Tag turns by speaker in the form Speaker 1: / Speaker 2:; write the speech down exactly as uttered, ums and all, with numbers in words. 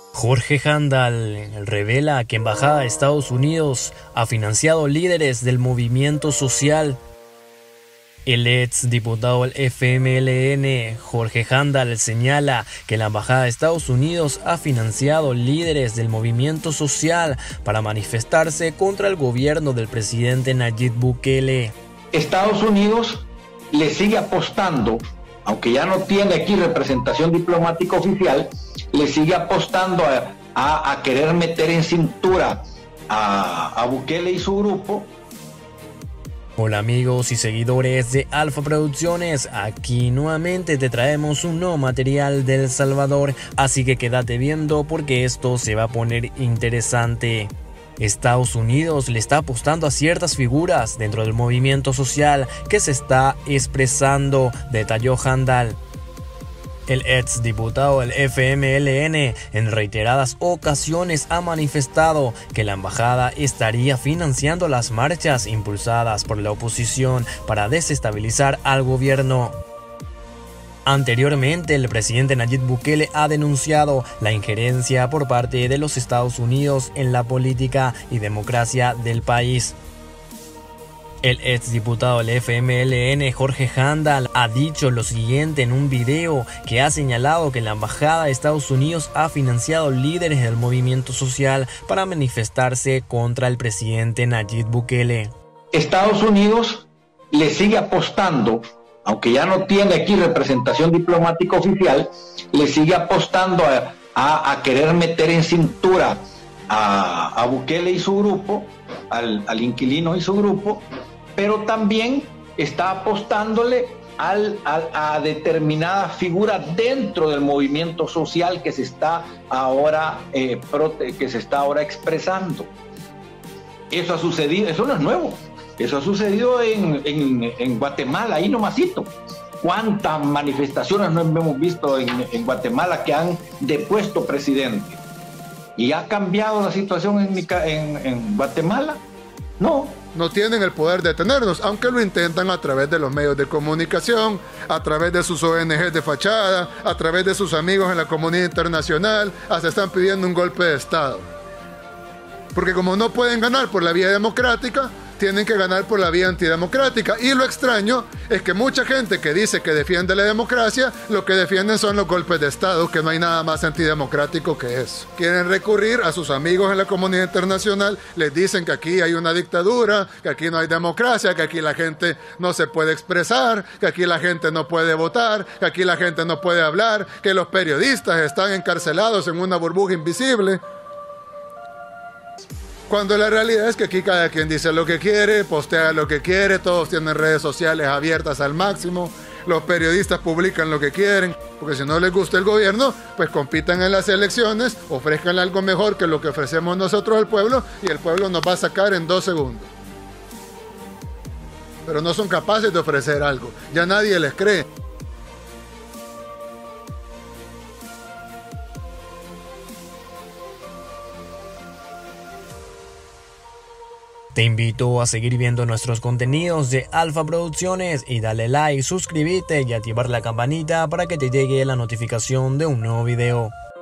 Speaker 1: Jorge Handal revela que Embajada de Estados Unidos ha financiado líderes del movimiento social. El ex diputado del F M L N, Jorge Handal, señala que la Embajada de Estados Unidos ha financiado líderes del movimiento social para manifestarse contra el gobierno del presidente Nayib Bukele.
Speaker 2: Estados Unidos le sigue apostando, aunque ya no tiene aquí representación diplomática oficial, le sigue apostando a, a, a querer meter en cintura a, a Bukele y su grupo.
Speaker 1: Hola amigos y seguidores de Alfa Producciones, aquí nuevamente te traemos un nuevo material de El Salvador, así que quédate viendo porque esto se va a poner interesante. Estados Unidos le está apostando a ciertas figuras dentro del movimiento social que se está expresando, detalló Handal. El ex diputado del F M L N en reiteradas ocasiones ha manifestado que la embajada estaría financiando las marchas impulsadas por la oposición para desestabilizar al gobierno. Anteriormente, el presidente Nayib Bukele ha denunciado la injerencia por parte de los Estados Unidos en la política y democracia del país. El exdiputado del F M L N, Jorge Handal, ha dicho lo siguiente en un video que ha señalado que la Embajada de Estados Unidos ha financiado líderes del movimiento social para manifestarse contra el presidente Nayib Bukele.
Speaker 2: Estados Unidos le sigue apostando, aunque ya no tiene aquí representación diplomática oficial, le sigue apostando a, a, a querer meter en cintura a, a Bukele y su grupo, al, al inquilino y su grupo, pero también está apostándole al, al, a determinada figura dentro del movimiento social que se está ahora, eh, prote, que se está ahora expresando. Eso ha sucedido, eso no es nuevo, eso ha sucedido en, en, en Guatemala, ahí nomasito. ¿Cuántas manifestaciones no hemos visto en, en Guatemala que han depuesto presidente? ¿Y ha cambiado la situación en, en, en Guatemala? No.
Speaker 3: No tienen el poder de detenernos, aunque lo intentan a través de los medios de comunicación, a través de sus O N Ges de fachada, a través de sus amigos en la comunidad internacional, hasta están pidiendo un golpe de Estado. Porque como no pueden ganar por la vía democrática, tienen que ganar por la vía antidemocrática. Y lo extraño es que mucha gente que dice que defiende la democracia, lo que defienden son los golpes de Estado, que no hay nada más antidemocrático que eso. Quieren recurrir a sus amigos en la comunidad internacional, les dicen que aquí hay una dictadura, que aquí no hay democracia, que aquí la gente no se puede expresar, que aquí la gente no puede votar, que aquí la gente no puede hablar, que los periodistas están encarcelados en una burbuja invisible. Cuando la realidad es que aquí cada quien dice lo que quiere, postea lo que quiere, todos tienen redes sociales abiertas al máximo, los periodistas publican lo que quieren, porque si no les gusta el gobierno, pues compitan en las elecciones, ofrezcan algo mejor que lo que ofrecemos nosotros al pueblo y el pueblo nos va a sacar en dos segundos. Pero no son capaces de ofrecer algo, ya nadie les cree.
Speaker 1: Te invito a seguir viendo nuestros contenidos de Alfa Producciones y dale like, suscríbete y activar la campanita para que te llegue la notificación de un nuevo video.